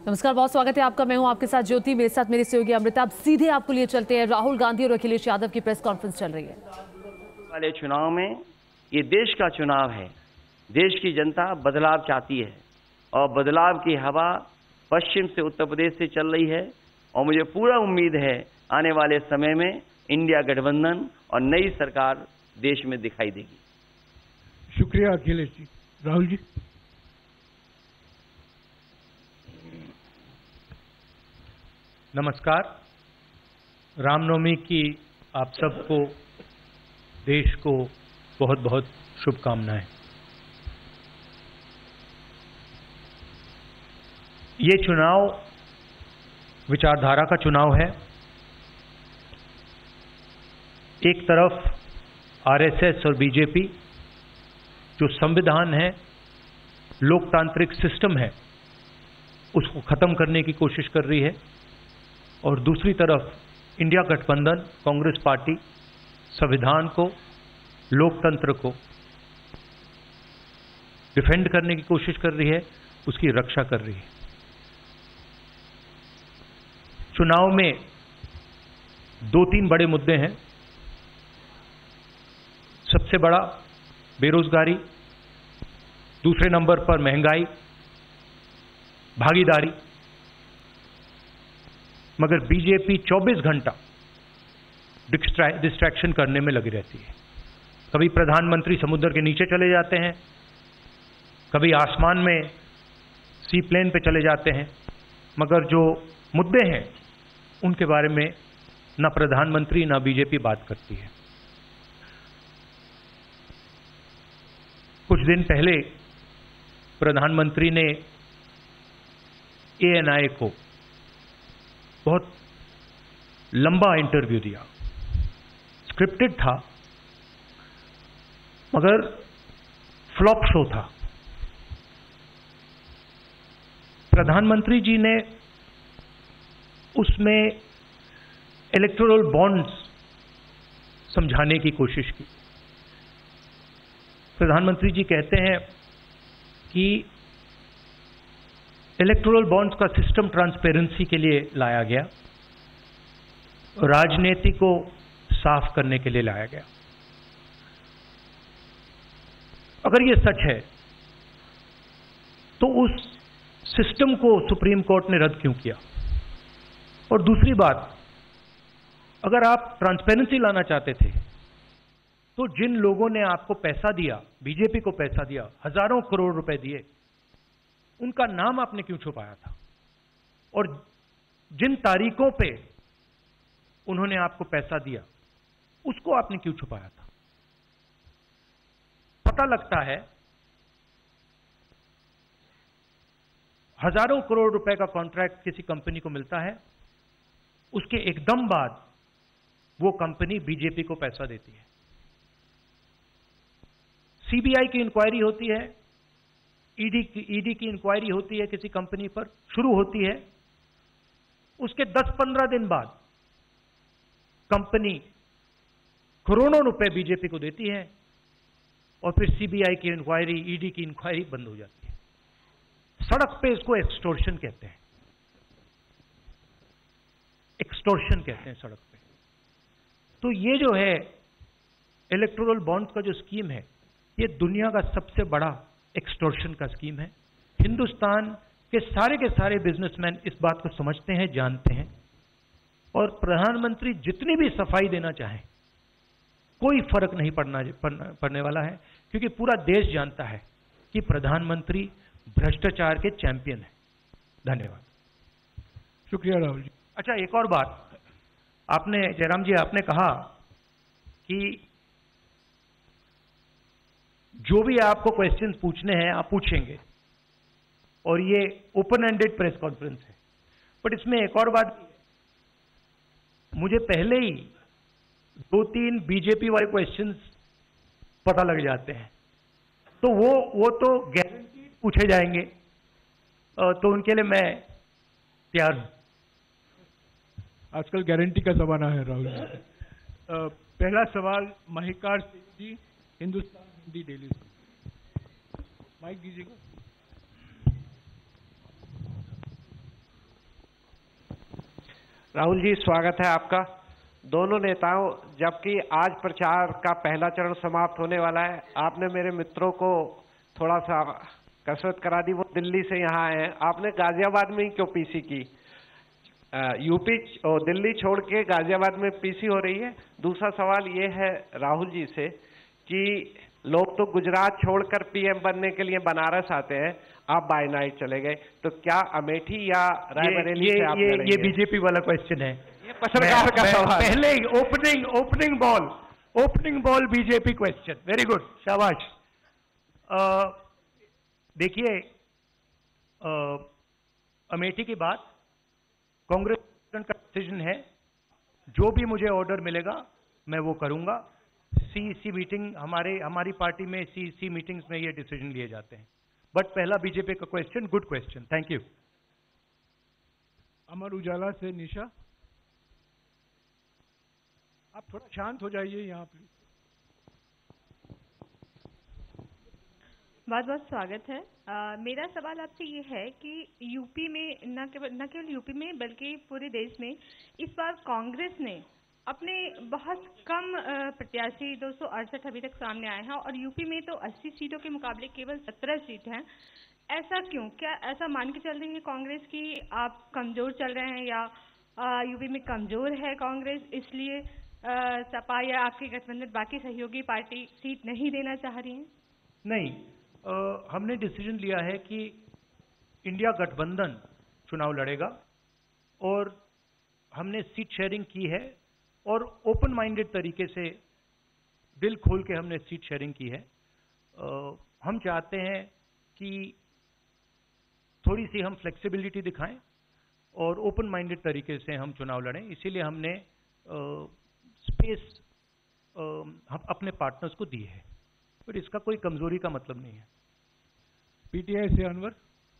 नमस्कार, बहुत स्वागत है आपका। मैं हूं आपके साथ ज्योति, मेरे साथ मेरी सहयोगी अमृता। अब सीधे आपको लिए चलते हैं। राहुल गांधी और अखिलेश यादव की प्रेस कॉन्फ्रेंस चल रही है। वाले चुनाव में ये देश का चुनाव है। देश की जनता बदलाव चाहती है और बदलाव की हवा पश्चिम से उत्तर प्रदेश से चल रही है और मुझे पूरा उम्मीद है आने वाले समय में इंडिया गठबंधन और नई सरकार देश में दिखाई देगी। शुक्रिया अखिलेश जी। राहुल जी। नमस्कार। रामनवमी की आप सबको, देश को बहुत बहुत शुभकामनाएं। ये चुनाव विचारधारा का चुनाव है। एक तरफ आरएसएस और बीजेपी जो संविधान है, लोकतांत्रिक सिस्टम है, उसको खत्म करने की कोशिश कर रही है, और दूसरी तरफ इंडिया गठबंधन कांग्रेस पार्टी संविधान को, लोकतंत्र को डिफेंड करने की कोशिश कर रही है, उसकी रक्षा कर रही है। चुनाव में दो तीन बड़े मुद्दे हैं। सबसे बड़ा बेरोजगारी, दूसरे नंबर पर महंगाई, भागीदारी। मगर बीजेपी 24 घंटा डिस्ट्रैक्शन करने में लगी रहती है। कभी प्रधानमंत्री समुद्र के नीचे चले जाते हैं, कभी आसमान में सी प्लेन पे चले जाते हैं, मगर जो मुद्दे हैं उनके बारे में ना प्रधानमंत्री ना बीजेपी बात करती है। कुछ दिन पहले प्रधानमंत्री ने एएनआई को बहुत लंबा इंटरव्यू दिया। स्क्रिप्टेड था मगर फ्लॉप शो था। प्रधानमंत्री जी ने उसमें इलेक्टोरल बॉन्ड्स समझाने की कोशिश की। प्रधानमंत्री जी कहते हैं कि इलेक्टोरल बॉन्ड्स का सिस्टम ट्रांसपेरेंसी के लिए लाया गया, राजनीति को साफ करने के लिए लाया गया। अगर ये सच है तो उस सिस्टम को सुप्रीम कोर्ट ने रद्द क्यों किया? और दूसरी बात, अगर आप ट्रांसपेरेंसी लाना चाहते थे तो जिन लोगों ने आपको पैसा दिया, बीजेपी को पैसा दिया, हजारों करोड़ रुपए दिए, उनका नाम आपने क्यों छुपाया था? और जिन तारीखों पे उन्होंने आपको पैसा दिया उसको आपने क्यों छुपाया था? पता लगता है हजारों करोड़ रुपए का कॉन्ट्रैक्ट किसी कंपनी को मिलता है, उसके एकदम बाद वो कंपनी बीजेपी को पैसा देती है। सीबीआई की इंक्वायरी होती है, ईडी की इंक्वायरी होती है, किसी कंपनी पर शुरू होती है, उसके 10-15 दिन बाद कंपनी करोड़ों रुपए बीजेपी को देती है और फिर सीबीआई की इंक्वायरी, ईडी की इंक्वायरी बंद हो जाती है। सड़क पे इसको एक्सटॉर्शन कहते हैं। एक्सटॉर्शन कहते हैं सड़क पे। तो ये जो है इलेक्टोरल बॉन्ड्स का जो स्कीम है, ये दुनिया का सबसे बड़ा एक्सटॉर्शन का स्कीम है। हिंदुस्तान के सारे बिजनेसमैन इस बात को समझते हैं, जानते हैं, और प्रधानमंत्री जितनी भी सफाई देना चाहें कोई फर्क नहीं पड़ने वाला है, क्योंकि पूरा देश जानता है कि प्रधानमंत्री भ्रष्टाचार के चैंपियन है। धन्यवाद। शुक्रिया राहुल जी। अच्छा, एक और बात, आपने जयराम जी आपने कहा कि जो भी आपको क्वेश्चन पूछने हैं आप पूछेंगे, और ये ओपन एंडेड प्रेस कॉन्फ्रेंस है। बट इसमें एक और बात, मुझे पहले ही 2-3 बीजेपी वाले क्वेश्चंस पता लग जाते हैं, तो वो तो गारंटी पूछे जाएंगे, तो उनके लिए मैं तैयार हूं। आजकल गारंटी का जमाना है राहुल जी। पहला सवाल महिकार सिंह जी, हिंदुस्तान हिंदी डेली। माइक दीजिएगा। राहुल जी, स्वागत है आपका। दोनों नेताओं, जबकि आज प्रचार का पहला चरण समाप्त होने वाला है, आपने मेरे मित्रों को थोड़ा सा कसरत करा दी। वो दिल्ली से यहाँ आए हैं, आपने गाजियाबाद में ही क्यों पीसी की? यूपी और दिल्ली छोड़ के गाजियाबाद में पीसी हो रही है। दूसरा सवाल ये है राहुल जी से कि लोग तो गुजरात छोड़कर पीएम बनने के लिए बनारस आते हैं, आप बाय नाइट चले गए, तो क्या अमेठी या रायबरेली से आप लड़ेंगे? ये बीजेपी वाला क्वेश्चन है। ये पत्रकार का सवाल। पहले ही opening ball BJP question. Very good, शाबाश। देखिए, अमेठी की बात कांग्रेस का डिसीजन है। जो भी मुझे ऑर्डर मिलेगा मैं वो करूंगा। सीईसी मीटिंग, हमारी पार्टी में सीईसी मीटिंग्स में ये डिसीजन लिए जाते हैं। बट पहला बीजेपी का question, good question, thank you. Amar Ujala से निशा, आप थोड़ा शांत हो जाइए यहाँ प्लीज। बहुत बहुत स्वागत है। मेरा सवाल आपसे ये है कि यूपी में न केवल यूपी में बल्कि पूरे देश में इस बार कांग्रेस ने अपने बहुत कम प्रत्याशी 268 अभी तक सामने आए हैं और यूपी में तो 80 सीटों के मुकाबले केवल 17 सीट हैं। ऐसा क्यों? क्या ऐसा मान के चल रही है कांग्रेस कि आप कमजोर चल रहे हैं या यूपी में कमजोर है कांग्रेस, इसलिए सपा या आपके गठबंधन बाकी सहयोगी पार्टी सीट नहीं देना चाह रही है? नहीं, हमने डिसीजन लिया है कि इंडिया गठबंधन चुनाव लड़ेगा और हमने सीट शेयरिंग की है और ओपन माइंडेड तरीके से, दिल खोल के हमने सीट शेयरिंग की है। हम चाहते हैं कि थोड़ी सी हम फ्लेक्सिबिलिटी दिखाएं और ओपन माइंडेड तरीके से हम चुनाव लड़ें। इसीलिए हमने स्पेस हम अपने पार्टनर्स को दी है, पर इसका कोई कमजोरी का मतलब नहीं है। पीटीआई से अनवर।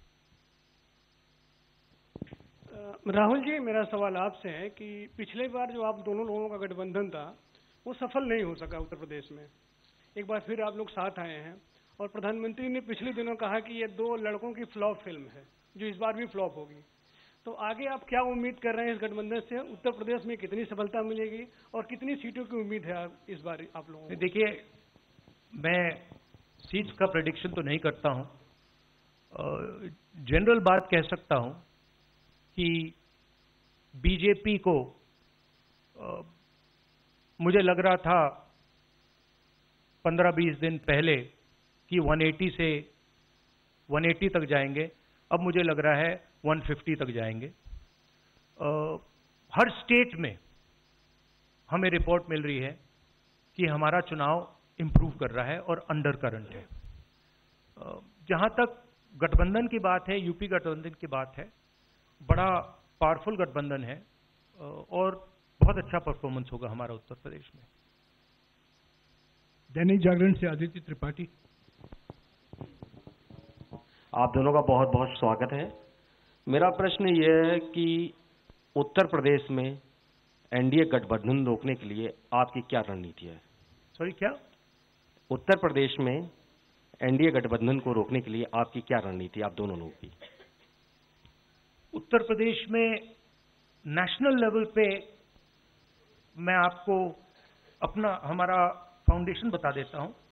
राहुल जी, मेरा सवाल आपसे है कि पिछले बार जो आप दोनों लोगों का गठबंधन था वो सफल नहीं हो सका उत्तर प्रदेश में। एक बार फिर आप लोग साथ आए हैं और प्रधानमंत्री ने पिछले दिनों कहा कि ये दो लड़कों की फ्लॉप फिल्म है जो इस बार भी फ्लॉप होगी। तो आगे आप क्या उम्मीद कर रहे हैं इस गठबंधन से? उत्तर प्रदेश में कितनी सफलता मिलेगी और कितनी सीटों की उम्मीद है इस बार आप लोगों को? देखिए, मैं सीट्स का प्रेडिक्शन तो नहीं करता हूं। जनरल बात कह सकता हूं कि बीजेपी को मुझे लग रहा था 15-20 दिन पहले कि 180 से 180 तक जाएंगे, अब मुझे लग रहा है 150 तक जाएंगे। हर स्टेट में हमें रिपोर्ट मिल रही है कि हमारा चुनाव इंप्रूव कर रहा है और अंडर करंट है। जहां तक गठबंधन की बात है, यूपी गठबंधन की बात है, बड़ा पावरफुल गठबंधन है और बहुत अच्छा परफॉर्मेंस होगा हमारा उत्तर प्रदेश में। दैनिक जागरण से आदित्य त्रिपाठी। आप दोनों का बहुत बहुत स्वागत है। मेरा प्रश्न यह है कि उत्तर प्रदेश में एनडीए गठबंधन रोकने के लिए आपकी क्या रणनीति है? सॉरी, क्या? उत्तर प्रदेश में एनडीए गठबंधन को रोकने के लिए आपकी क्या रणनीति, आप दोनों लोग की? उत्तर प्रदेश में नेशनल लेवल पे मैं आपको हमारा फाउंडेशन बता देता हूं।